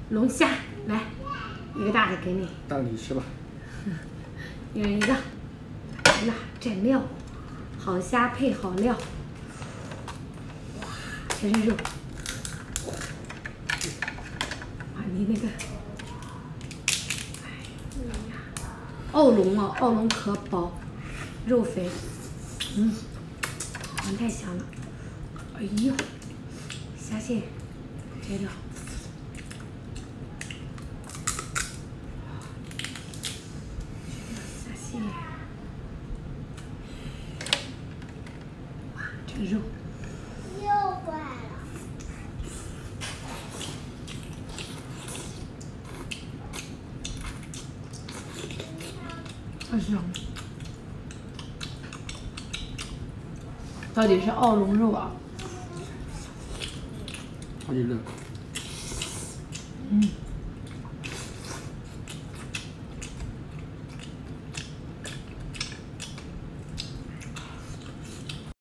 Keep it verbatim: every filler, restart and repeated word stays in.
龙虾，来，一个大的给你。 大你吃吧。 一人一个。来了，蘸料，好虾配好料。哇，全是肉。哇，你那个，哎呀，澳龙哦，澳龙壳薄，肉肥，嗯，哇，太香了。哎呦，虾线摘掉。虾线。哇，这个肉。 又坏了。 太香了。到底是澳龙肉啊？ 超级热。 嗯。